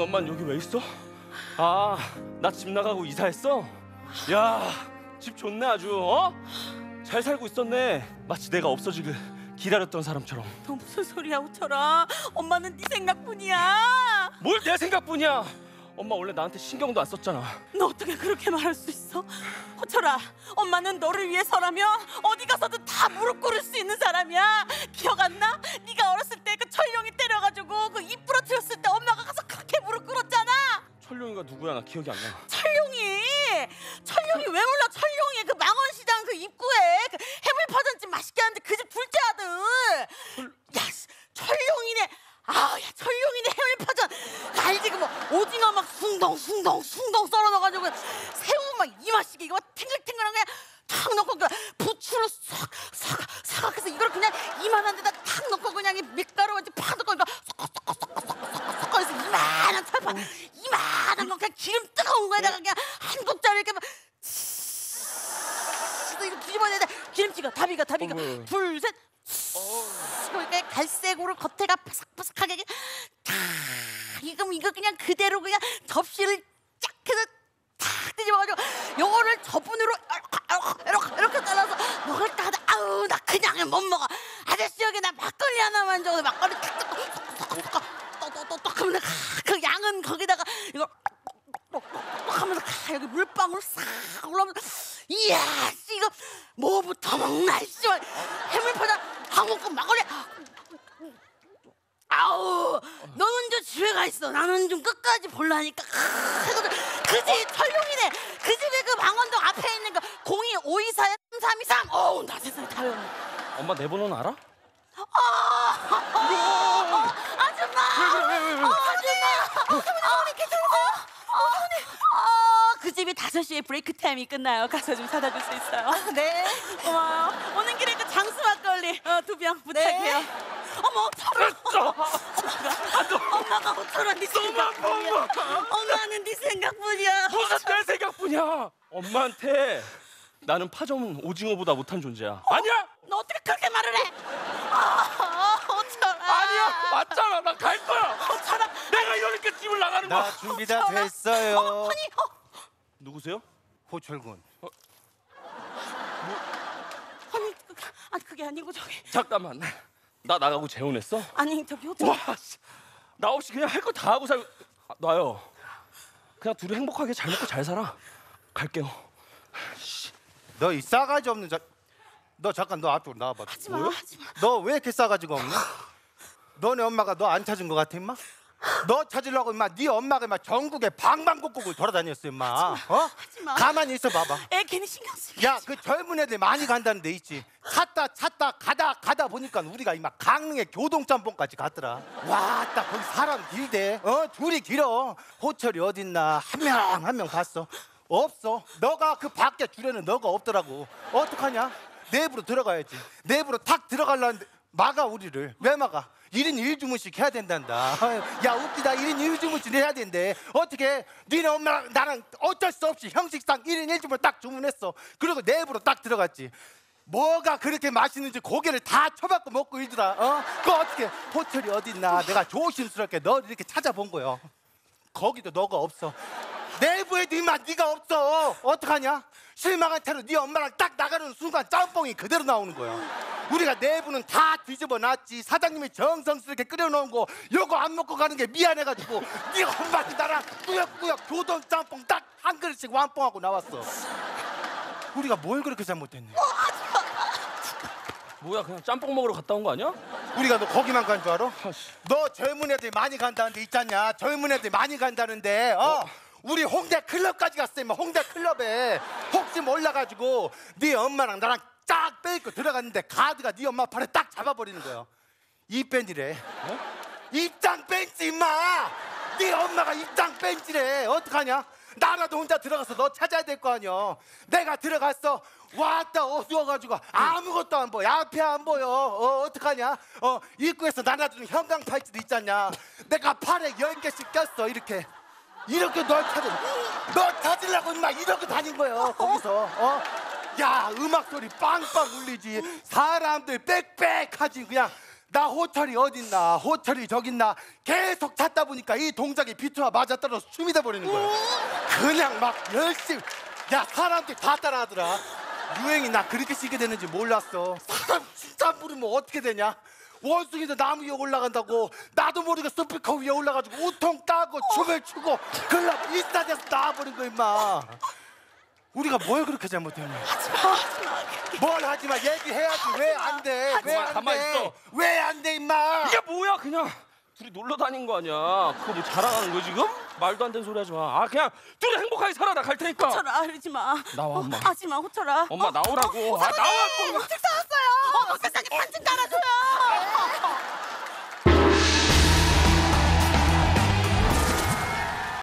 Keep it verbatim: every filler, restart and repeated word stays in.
엄마는 여기 왜 있어? 아, 나 집 나가고 이사했어? 야, 집 좋네 아주. 어? 잘 살고 있었네. 마치 내가 없어지길 기다렸던 사람처럼. 너 무슨 소리야, 호철아? 엄마는 네 생각뿐이야. 뭘 내 생각뿐이야. 엄마 원래 나한테 신경도 안 썼잖아. 너 어떻게 그렇게 말할 수 있어? 호철아, 엄마는 너를 위해서라면 어디 가서든 다 무릎 꿇을 수 있는 사람이야. 기억 안 나? 네가 어렸을 때 그 철룡이 때려가지고 그 입 부러뜨렸을 때 엄마가 가서 그렇게 무릎 꿇었잖아. 철룡이가 누구야? 나 기억이 안 나. 철룡이 철룡이 왜 몰라? 철룡이 그 망원시장 그 입구에 그 해물파전집 맛있게 하는데 그 집 둘째 아들. 철... 야, 철룡이네. 아야, 철룡이네 해물파전. 그 알지? 그 뭐 오징어 막 숭덩 숭덩 숭덩 썰어 넣어가지고 새우 막 이마시게 이거 막 탱글탱글한 그냥 탁 넣고 그 부추로 싹싹싹 해서 이걸 그냥 이만한 데다 탁 넣고 그냥 이 밀가루 이제 팍 넣고 이거 섞어 해서 이만한 철판 이만한 거 그냥 기름 뜨거운 거에다가 그냥 한 국자를 이렇게 막 이거 뒤집어야 돼. 기름치가 다비가 다비가 어, 둘 셋. 그러니까 갈색으로 겉에가 바삭바삭하게 다 이거 이거 그냥 그대로 그냥 접시를 쫙 해서 탁 뒤집어가지고 요거를 저분으로 이렇게 이렇게, 이렇게 잘라서 먹을까 하다 아우 나 그냥 못 먹어. 아저씨 여기 나 막걸리 하나만 줘도 막걸리 탁 탁 또또또또 하면서 그 양은 거기다가 이거 하면서 여기 물방울 싹 올라오면서 이야 이거 뭐부터 먹나 씨 해물파전 한국국 막걸리. 아우 너는 저 집에 가 있어. 나는 좀 끝까지 볼라니까. 그지 철룡이네. 그 집에 그 망원동 앞에 있는 그 공이 오이사 삼삼이삼. 어우 나 세상에 다 외웠네. 엄마 내 번호는 알아? 아, 어, 아줌마. 어, 아줌마. 어머니 괜찮으세요? 어머니. 어, 그 집이 다섯 시에 브레이크 타임이 끝나요. 가서 좀 사다 줄 수 있어요? 아, 네. 고마워. 오는 길에 그 장수 막걸리 어, 두 병 부탁해요. 네. 어머, 철아. 엄마가 호철아 네 생각뿐이야. 엄마는 네 생각뿐이야. 무슨 내 생각뿐이야. 엄마한테 나는 파전 오징어보다 못한 존재야. 아니야? 너 어떻게 그렇게 말을 해? 아, 호철아. 아니야, 맞잖아. 나 갈 거야. 호철아. 내가 이러니까 집을 나가는 거야. 나 준비 다 됐어요. 어, 아니, 어. 누구세요? 호철군. 어? 뭐? 아니, 그, 아니 그게 아니고 저기. 잠깐만. 나 나가고 재혼했어? 아니 저기 호철. 와, 나 없이 그냥 할 거 다 하고 살. 아, 놔요. 그냥 둘이 행복하게 잘 먹고 잘 살아. 갈게요. 너 이 싸가지 없는 자. 너 잠깐 너 앞쪽으로 나와봐. 하지 마, 하지 마. 너 왜 이렇게 싸가지가 없냐? 너네 엄마가 너 안 찾은 거 같아 임마? 너 찾으려고 임마 네 엄마가 임마 전국에 방방곡곡을 돌아다녔어 임마. 어? 하지마. 가만히 있어 봐봐. 애 괜히 신경 쓰게. 야, 그 젊은 애들 많이 간다는 데 있지. 찾다 찾다 가다 가다 보니까 우리가 임마 강릉에 교동짬뽕까지 갔더라. 와, 딱 거기 사람 길대. 어, 줄이 길어. 호철이 어딨나 한 명 한 명 봤어. 없어. 너가 그 밖에 줄에는 너가 없더라고. 어떡하냐? 내부로 들어가야지. 내부로 탁 들어가려는데 막아 우리를. 왜 막아? 일 인 일 주문씩 해야 된단다. 야 웃기다. 일 인 일 주문씩 해야 된대. 어떻게 니네 엄마랑 나랑 어쩔 수 없이 형식상 일 인 일 주문 딱 주문했어. 그리고 내부로 딱 들어갔지. 뭐가 그렇게 맛있는지 고개를 다 쳐박고 먹고 있더라. 어? 그 어떻게 호철이 어딨나 내가 조심스럽게 너를 이렇게 찾아본 거야. 거기도 너가 없어. 내부에도 임마 네가 없어. 어떡하냐? 실망한 채로 네 엄마랑 딱 나가는 순간 짬뽕이 그대로 나오는 거야. 우리가 내부는 다 뒤집어 놨지. 사장님이 정성스럽게 끓여놓은 거 요거 안 먹고 가는 게 미안해가지고 네 엄마랑 나랑 꾸역꾸역 교동 짬뽕 딱 한 그릇씩 완뽕하고 나왔어. 우리가 뭘 그렇게 잘못했니? 뭐야, 그냥 짬뽕 먹으러 갔다 온 거 아니야? 우리가 너 거기만 간 줄 알아? 너 젊은 애들 많이 간다는데 있잖냐. 젊은 애들 많이 간다는데 어? 어. 우리 홍대 클럽까지 갔어. 임마 홍대 클럽에 혹시 몰라가지고 네 엄마랑 나랑 쫙 빼입고 들어갔는데 가드가 네 엄마 팔을 딱 잡아버리는 거야. 입밴이래. 어? 입장 벤치 임마. 네 엄마가 입장 벤치래. 어떡하냐? 나라도 혼자 들어가서 너 찾아야 될 거 아니야. 내가 들어갔어. 왔다 어두워가지고 아무것도 안 보여. 앞에 안 보여. 어 어떡하냐? 어 입구에서 나눠주는 형광 팔찌도 있잖냐. 내가 팔에 열 개씩 꼈어. 이렇게 이렇게 널 찾은 너 찾으려고 임마 이렇게 다닌 거예요. 거기서 어? 야 음악 소리 빵빵 울리지. 사람들 빽빽하지. 그냥 나 호철이 어딨나 호철이 저딨나 계속 찾다 보니까 이 동작이 비트와 맞아떨어서 춤이 돼버리는 거야. 그냥 막 열심히. 야, 사람들 다 따라하더라. 유행이 나 그렇게 시게 되는지 몰랐어. 사람 진짜 부르면 어떻게 되냐. 원숭이도 나무 위에 올라간다고 나도 모르게 스피커 위에 올라가지고 우통 따고 춤을 추고 클럽 인스타에서 나와버린 거 임마. 우리가 뭘 그렇게 잘못했냐. 하지마 하지마. 뭘 하지마. 얘기해야지. 왜 안 돼? 왜 안 가만히 돼? 있어. 왜 안 돼 임마. 이게 뭐야 그냥 둘이 놀러 다닌 거 아니야. 그거 뭐 자랑하는 거 지금? 말도 안 되는 소리 하지 마. 아 그냥 둘이 행복하게 살아. 나 갈 테니까. 호철아 이러지 마. 나와, 엄마. 하지마 호철아. 엄마 나오라고. 아 나와. 책 사왔어요.